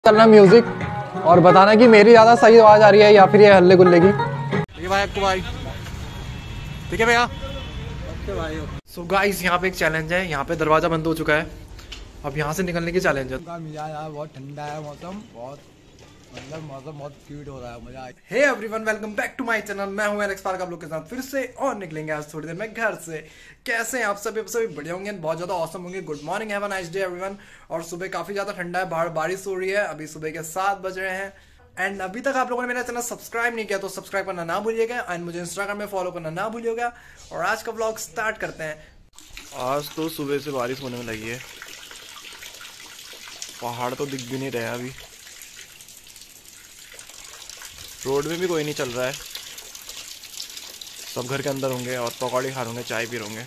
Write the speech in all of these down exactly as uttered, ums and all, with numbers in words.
करना म्यूजिक और बताना कि मेरी ज़्यादा सही आवाज़ आ रही है या फिर ये हल्ले गुल्ले की। ठीक है भाई, आपको भाई ठीक है भैया। सो गाइस, यहाँ पे एक चैलेंज है। यहाँ पे दरवाज़ा बंद हो चुका है, अब यहाँ से निकलने की चैलेंज है। बहुत ठंडा है मौसम, बहुत मतलब मौसम बहुत क्यूट हो रहा है, मजा आया। Hey everyone, welcome back to my channel. मैं हूं एलेक्स पार्क, आप लोग के साथ फिर से और निकलेंगे आज थोड़ी देर में घर से। कैसे हैं आप सभी? सभी बढ़िया होंगे, बहुत ज़्यादा ऑसम होंगे। Good morning, have a nice day everyone. और सुबह काफ़ी ज़्यादा ठंडा है, बाहर बारिश हो रही है। अभी सुबह के सात बज रहे हैं एंड अभी तक आप लोगों ने मेरा चैनल सब्सक्राइब नहीं किया तो सब्सक्राइब करना ना भूलिएगा एंड मुझे इंस्टाग्राम में फॉलो करना ना भूलिएगा। और आज का व्लॉग स्टार्ट करते हैं। आज तो सुबह से बारिश होने में लगी है, पहाड़ तो दिख भी नहीं रहे अभी, रोड में भी कोई नहीं चल रहा है, सब घर के अंदर होंगे और पकौड़े खा होंगे, चाय पी होंगे।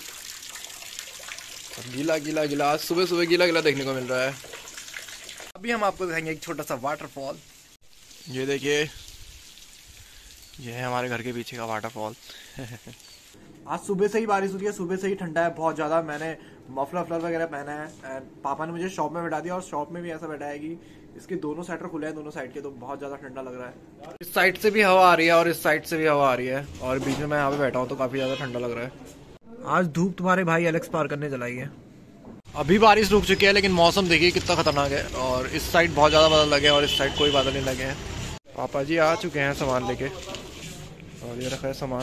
गीला गीला गीला, आज सुबह सुबह गीला गीला देखने को मिल रहा है। अभी हम आपको दिखाएंगे एक छोटा सा वाटरफॉल। ये देखिए, ये है हमारे घर के पीछे का वाटरफॉल। आज सुबह से ही बारिश हो रही है, सुबह से ही ठंडा है बहुत ज़्यादा। मैंने मफलर वफलर वगैरह पहना है एंड पापा ने मुझे शॉप में बैठा दिया और शॉप में भी ऐसा बैठा है कि इसके दोनों शटर खुले हैं, दोनों साइड के, तो बहुत ज़्यादा ठंडा लग रहा है। इस साइड से भी हवा आ रही है और इस साइड से भी हवा आ रही है और बीच में मैं यहाँ पे बैठा हूँ तो काफ़ी ज़्यादा ठंडा लग रहा है। आज धूप तुम्हारे भाई एलेक्स पार करने चलाई है। अभी बारिश रुक चुकी है लेकिन मौसम देखिए कितना खतरनाक है। और इस साइड बहुत ज़्यादा बादल लगे हैं और इस साइड कोई बादल नहीं लगे हैं। पापा जी आ चुके हैं सामान लेके और ये रखा है सामान।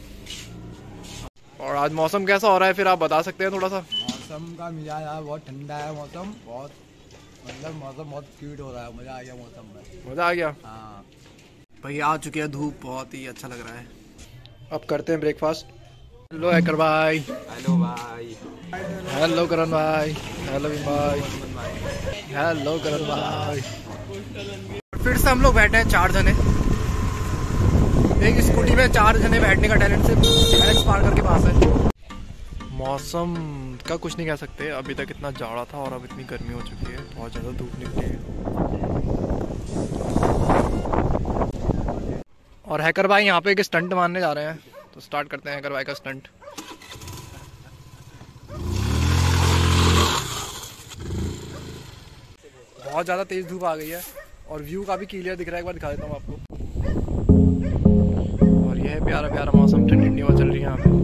और आज मौसम कैसा हो रहा है फिर आप बता सकते हैं थोड़ा सा? मौसम का मिजाज यार बहुत ठंडा है, मौसम बहुत मतलब मौसम बहुत क्यूट हो रहा है, मजा आ गया मौसम में, मजा आ गया। हाँ भाई आ चुके हैं, धूप बहुत ही अच्छा लग रहा है। अब करते हैं ब्रेकफास्ट। हेलो हैकर भाई। हेलो भाई। हेलो करण भाई। हेलो भाई। हेलो करण भाई। फिर से हम लोग बैठे हैं चार जने, एक स्कूटी में चार जने बैठने का टैलेंट सिर्फ एलेक्स पार्कर के पास है। मौसम का कुछ नहीं कह सकते, अभी तक इतना जाड़ा था और अब इतनी गर्मी हो चुकी है, बहुत ज़्यादा धूप निकली है। और हैकर भाई यहाँ पे एक स्टंट मारने जा रहे हैं, तो स्टार्ट करते हैं हैकर भाई का स्टंट। बहुत ज़्यादा तेज़ धूप आ गई है और व्यू काफ़ी क्लियर दिख रहा है, एक बार दिखा देता हूँ आपको। और यह है प्यारा प्यारा मौसम, ठंडी ठंडी हवा चल रही है यहाँ पे।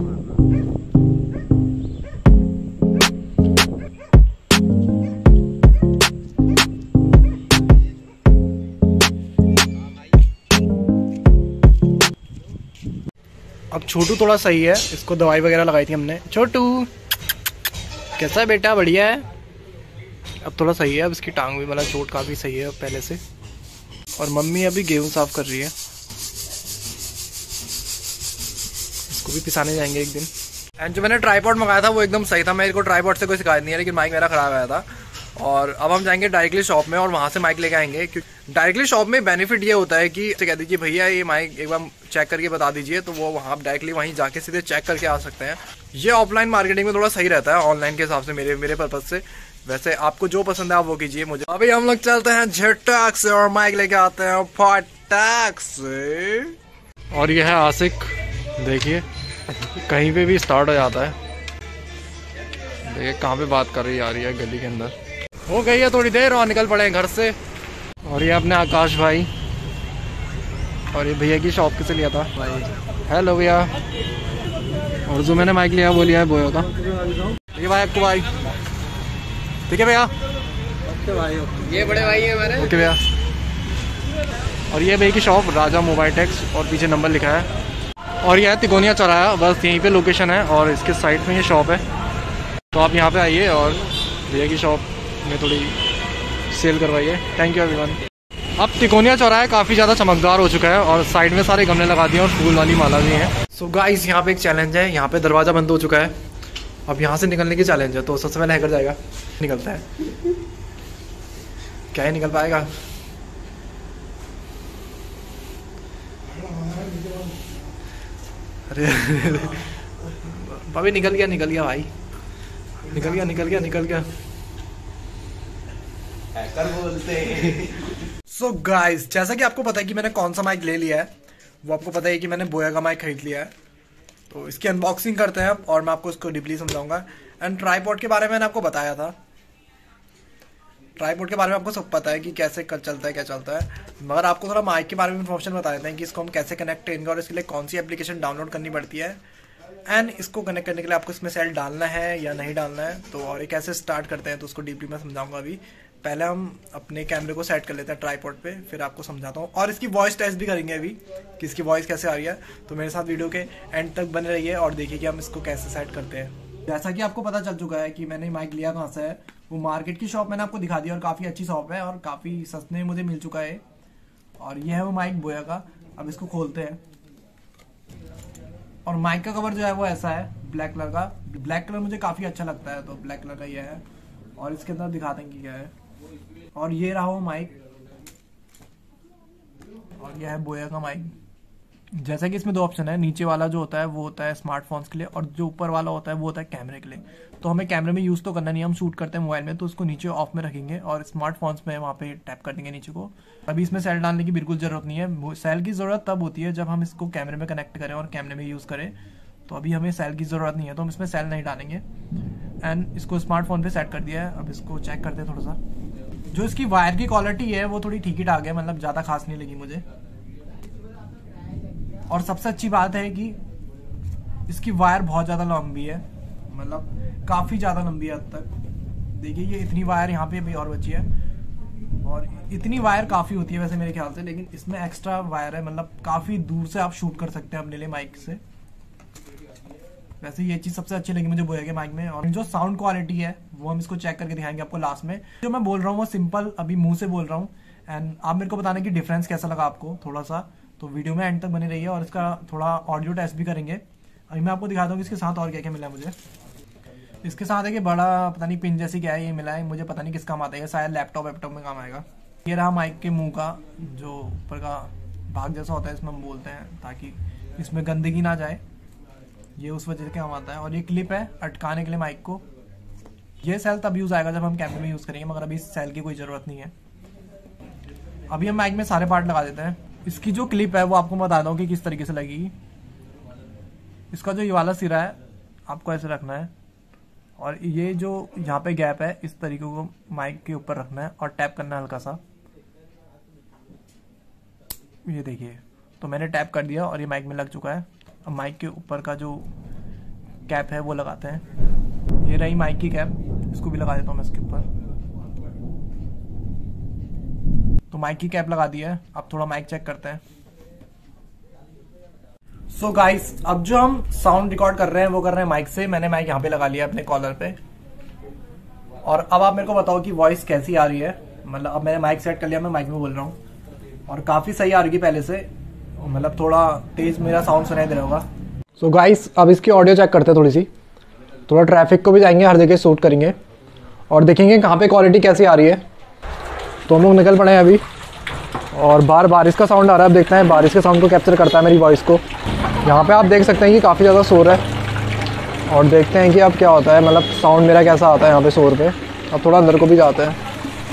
अब छोटू थोड़ा सही है, इसको दवाई वगैरह लगाई थी हमने। छोटू कैसा है बेटा? बढ़िया है, अब थोड़ा सही है। अब इसकी टांग भी मतलब चोट काफ़ी सही है पहले से। और मम्मी अभी गेहूँ साफ कर रही है, इसको भी पिसाने जाएंगे एक दिन। एंड जो मैंने ट्राईपॉड मंगाया था वो एकदम सही था, मेरे को ट्राईपॉड से कोई शिकायत नहीं है, लेकिन माइक मेरा खराब आया था। और अब हम जाएंगे डायरेक्टली शॉप में और वहाँ से माइक लेके आएंगे। क्योंकि डायरेक्टली शॉप में बेनिफिट ये होता है कि कह दीजिए भैया ये माइक एक बार चेक करके बता दीजिए, तो वो वहाँ डायरेक्टली वहीं जाके सीधे चेक करके आ सकते हैं। ये ऑफलाइन मार्केटिंग में थोड़ा सही रहता है ऑनलाइन के हिसाब से, मेरे मेरे पर्पज से। वैसे आपको जो पसंद है आप वो कीजिए। मुझे अभी हम लोग चलते हैं झटक से और माइक लेके आते हैं फटाक से। और ये है आशिक, देखिए कहीं पे भी स्टार्ट हो जाता है। देखिए कहाँ पे बात कर रही आ रही है, गली के अंदर। हो गई है थोड़ी देर और निकल पड़े घर से। और ये अपने आकाश भाई, और ये भैया की शॉप किसे लिया था भाई? हेलो भैया। और जो मैंने माइक लिया वो लिया है बोया का। ये भाई आपको भाई ठीक है भैया? ओके भाई, ये बड़े भाई है हमारे। ओके भैया। और ये भैया की शॉप राजा मोबाइल टेक्स और पीछे नंबर लिखा है। और यह है तिकोनिया चौराहा, बस यहीं पे लोकेशन है और इसके साइड में ये शॉप है, तो आप यहाँ पे आइए और भैया की शॉप में थोड़ी सेल करवाइए। Thank you everyone. अब तिकोनिया चौराहा काफ़ी ज़्यादा चमकदार हो चुका है और साइड में सारे गमले लगा दिए और फूल वाली माला भी है। सो गाइस, यहाँ पे एक चैलेंज है। यहाँ पे दरवाज़ा बंद हो चुका है, अब यहाँ से निकलने की चैलेंज है। तो सबसे पहले हैकर जाएगा, निकलता है क्या ही निकल पाएगा? अरे भाभी निकल गया निकल गया भाई, निकल गया निकल गया निकल गया हैकर बोलते हैं। सो गाइस, जैसा कि आपको पता है कि मैंने कौन सा माइक ले लिया है, वो आपको पता है कि मैंने बोया का माइक खरीद लिया है। तो इसकी अनबॉक्सिंग करते हैं और मैं आपको इसको डीपली समझाऊंगा। एंड ट्राईपॉड के बारे में मैंने आपको बताया था, ट्राइपॉड के बारे में आपको सब पता है कि कैसे कर चलता है क्या चलता है, मगर आपको थोड़ा माइक के बारे में इन्फॉर्मेशन बता देते हैं कि इसको हम कैसे कनेक्ट करेंगे और इसके लिए कौन सी एप्लीकेशन डाउनलोड करनी पड़ती है, एंड इसको कनेक्ट करने के लिए आपको इसमें सेल डालना है या नहीं डालना है। तो और ये कैसे स्टार्ट करते हैं तो उसको डीपली मैं समझाऊंगा अभी। पहले हम अपने कैमरे को सेट कर लेते हैं ट्राइपॉड पे, फिर आपको समझाता हूँ, और इसकी वॉइस टेस्ट भी करेंगे अभी कि इसकी वॉइस कैसे आ रही है। तो मेरे साथ वीडियो के एंड तक बने रहिए और देखिए कि हम इसको कैसे सेट करते हैं। जैसा कि आपको पता चल चुका है कि मैंने माइक लिया कहाँ से है, वो मार्केट की शॉप मैंने आपको दिखा दी और काफ़ी अच्छी शॉप है और काफ़ी सस्ते में मुझे मिल चुका है। और ये है वो माइक बोया का। अब इसको खोलते हैं और माइक का कवर जो है वो ऐसा है ब्लैक कलर का। ब्लैक कलर मुझे काफ़ी अच्छा लगता है तो ब्लैक कलर का ये है, और इसके अंदर दिखाते हैं कि क्या है। और ये रहा वो माइक, और यह है बोया का माइक। जैसा कि इसमें दो ऑप्शन है, नीचे वाला जो होता है वो होता है स्मार्टफोन्स के लिए और जो ऊपर वाला होता है वो होता है कैमरे के लिए। तो हमें कैमरे में यूज़ तो करना नहीं, हम शूट करते हैं मोबाइल में, तो उसको नीचे ऑफ में रखेंगे और स्मार्टफोन्स में वहाँ पे टैप कर देंगे नीचे को। अभी इसमें सेल डालने की बिल्कुल ज़रूरत नहीं है। सेल की ज़रूरत तब होती है जब हम इसको कैमरे में कनेक्ट करें और कैमरे में यूज़ करें। तो अभी हमें सेल की ज़रूरत नहीं है तो हम इसमें सेल नहीं डालेंगे। एंड इसको स्मार्टफोन पर सेट कर दिया है। अब इसको चेक करते हैं थोड़ा सा। जो इसकी वायर की क्वालिटी है वो थोड़ी ठीक ही ठाक है, मतलब ज़्यादा खास नहीं लगी मुझे। और सबसे अच्छी बात है कि इसकी वायर बहुत ज़्यादा लंबी है, मतलब काफ़ी ज़्यादा लंबी है हद तक। देखिए ये इतनी वायर यहाँ पे भी और बची है, और इतनी वायर काफ़ी होती है वैसे मेरे ख्याल से, लेकिन इसमें एक्स्ट्रा वायर है, मतलब काफ़ी दूर से आप शूट कर सकते हैं अपने लिए माइक से। वैसे ये चीज़ सबसे अच्छी लगी मुझे बोया के माइक में। और जो साउंड क्वालिटी है वो हम इसको चेक करके दिखाएंगे आपको लास्ट में। जो मैं बोल रहा हूँ वो सिंपल अभी मुंह से बोल रहा हूँ, एंड आप मेरे को बताना कि डिफरेंस कैसा लगा आपको थोड़ा सा। तो वीडियो में एंड तक बने रहिए और इसका थोड़ा ऑडियो टेस्ट भी करेंगे। अभी मैं आपको दिखाता हूँ कि इसके साथ और क्या क्या मिला है मुझे। इसके साथ है कि बड़ा पता नहीं पिन जैसी क्या है ये मिला है, मुझे पता नहीं किस काम आता है, शायद लैपटॉप वैपटॉप में काम आएगा। ये रहा माइक के मुंह का जो ऊपर का भाग जैसा होता है, इसमें हम बोलते हैं ताकि इसमें गंदगी ना जाए, ये उस वजह से काम आता है। और ये क्लिप है अटकाने के लिए माइक को। ये सेल तब यूज़ आएगा जब हम कैमरे में यूज़ करेंगे, मगर अभी इस सेल की कोई ज़रूरत नहीं है। अभी हम माइक में सारे पार्ट लगा देते हैं। इसकी जो क्लिप है वो आपको बता दूँ कि किस तरीके से लगेगी। इसका जो ये वाला सिरा है आपको ऐसे रखना है, और ये जो यहाँ पे गैप है इस तरीके को माइक के ऊपर रखना है और टैप करना है हल्का सा। ये देखिए, तो मैंने टैप कर दिया और ये माइक में लग चुका है। अब माइक के ऊपर का जो कैप है वो लगाते हैं। ये रही माइक की कैप, इसको भी लगा देता हूँ मैं इसके ऊपर। तो माइक की कैप लगा दी है। अब थोड़ा माइक चेक करते हैं। सो so गाइस, अब जो हम साउंड रिकॉर्ड कर रहे हैं वो कर रहे हैं माइक से। मैंने माइक यहाँ पे लगा लिया अपने कॉलर पे, और अब आप मेरे को बताओ कि वॉइस कैसी आ रही है। मतलब अब मैंने माइक सेट कर लिया, मैं माइक में बोल रहा हूँ और काफी सही आ रही है पहले से, मतलब थोड़ा तेज मेरा साउंड सुनाई दे रहा होगा। सो गाइस, अब इसकी ऑडियो चेक करते हैं थोड़ी सी। थोड़ा ट्रैफिक को भी जाएंगे, हर जगह शूट करेंगे और देखेंगे कहाँ पे क्वालिटी कैसी आ रही है। तो हम लोग निकल पड़े हैं अभी, और बाहर बारिश का साउंड आ रहा है। अब देखते हैं बारिश के साउंड को कैप्चर करता है मेरी वॉइस को। यहाँ पे आप देख सकते हैं कि काफ़ी ज़्यादा शोर है, और देखते हैं कि अब क्या होता है, मतलब साउंड मेरा कैसा आता है यहाँ पे शोर पे। अब थोड़ा अंदर को भी जाते हैं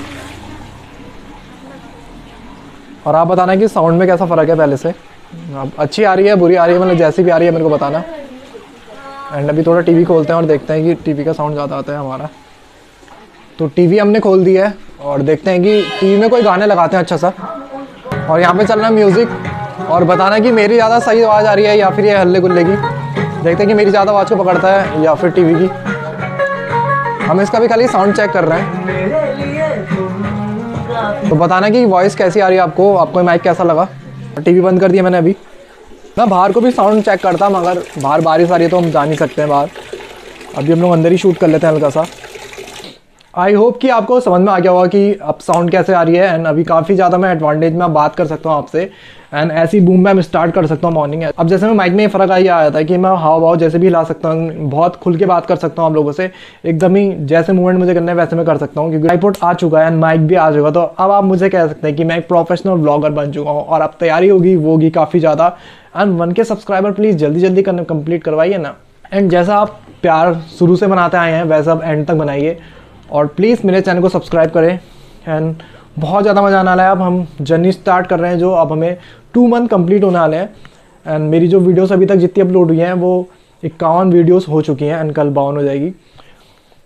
और आप बताना कि साउंड में कैसा फ़र्क है पहले से। अब अच्छी आ रही है बुरी आ रही है, मतलब जैसी भी आ रही है मेरे को बताना। एंड अभी थोड़ा टीवी खोलते हैं और देखते हैं कि टीवी का साउंड ज़्यादा आता है हमारा। तो टीवी हमने खोल दिया है और देखते हैं कि टीवी में कोई गाने लगाते हैं अच्छा सा, और यहाँ पे चल रहा है म्यूज़िक। और बताना कि मेरी ज़्यादा सही आवाज़ आ रही है या फिर ये हल्ले गुल्ले की। देखते हैं कि मेरी ज़्यादा आवाज़ को पकड़ता है या फिर टीवी की। हम इसका भी खाली साउंड चेक कर रहे हैं। तो बताना कि वॉइस कैसी आ रही है आपको, आपको माइक कैसा लगा। टीवी बंद कर दिया मैंने अभी। मैं बाहर को भी साउंड चेक करता, मगर बाहर बारिश आ रही है तो हम जा नहीं सकते हैं बाहर। अभी हम लोग अंदर ही शूट कर लेते हैं हल्का सा। आई होप कि आपको समझ में आ गया होगा कि अब साउंड कैसे आ रही है। एंड अभी काफ़ी ज़्यादा मैं एडवांटेज में बात कर सकता हूँ आपसे, एंड ऐसी बूम बैम स्टार्ट कर सकता हूँ मॉर्निंग। अब जैसे मैं माइक में फ़र्क आ आया था कि मैं हाव भाव जैसे भी ला सकता हूँ, बहुत खुल के बात कर सकता हूँ आप लोगों से। एकदम ही जैसे मूवमेंट मुझे करना है वैसे मैं कर सकता हूँ, क्योंकि ट्राइपॉड आ चुका है एंड माइक भी आ चुका। तो अब आप मुझे कह सकते हैं कि मैं एक प्रोफेशनल व्लॉगर बन चुका हूँ, और अब तैयारी होगी वो होगी काफ़ी ज़्यादा। And one K subscriber please जल्दी जल्दी करना कंप्लीट करवाइए ना। एंड जैसा आप प्यार शुरू से बनाते आए हैं वैसा आप एंड तक बनाइए, और प्लीज़ मेरे चैनल को सब्सक्राइब करें। एंड बहुत ज़्यादा मज़ा आने वाला है। अब हम जर्नी स्टार्ट कर रहे हैं, जो अब हमें टू मंथ कंप्लीट होने वाले हैं। एंड मेरी जो वीडियोस अभी तक जितनी अपलोड हुई हैं वो इक्यावन वीडियोस हो चुकी हैं, एंड कल बावन हो जाएगी।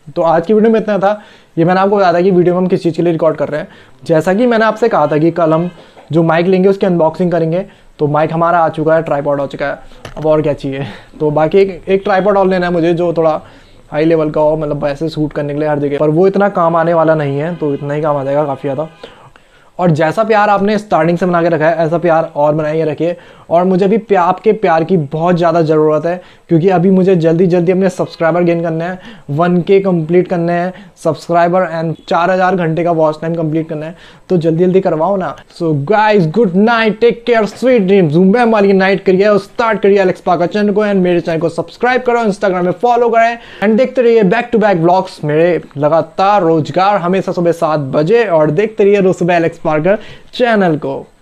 तो आज की वीडियो में इतना था। ये मैंने आपको बताया था कि वीडियो में हम किस चीज़ के लिए रिकॉर्ड कर रहे हैं। जैसा कि मैंने आपसे कहा था कि कल हम जो माइक लेंगे उसकी अनबॉक्सिंग करेंगे। तो माइक हमारा आ चुका है, ट्राइपॉड हो चुका है, अब और क्या चाहिए। तो बाकी एक एक ट्राइपॉड और लेना है मुझे जो थोड़ा हाई लेवल का हो, मतलब ऐसे शूट करने के लिए हर जगह, पर वो इतना काम आने वाला नहीं है, तो इतना ही काम आ जाएगा काफ़ी ज़्यादा। और जैसा प्यार आपने स्टार्टिंग से बना के रखा है ऐसा प्यार और बनाइए रखिए। और मुझे भी प्यार, आपके प्यार की बहुत ज़्यादा ज़रूरत है, क्योंकि अभी मुझे जल्दी जल्दी अपने सब्सक्राइबर गेन करने हैं, वन के कंप्लीट करने हैं सब्सक्राइबर एंड चार हज़ार घंटे का वॉच टाइम कंप्लीट करना है। तो जल्दी जल्दी करवाओ ना। So guys, good night, take care, sweet dreams. Zoom वाली नाइट करिए और स्टार्ट करिए एलेक्स पार्कर चैनल को, एंड मेरे चैनल को सब्सक्राइब करो, इंस्टाग्राम में फॉलो करें एंड देखते रहिए बैक टू बैक व्लॉग्स मेरे लगातार रोजगार हमेशा सुबह सात बजे, और देखते रहिए रोज सुबह एलेक्स पार्कर चैनल को।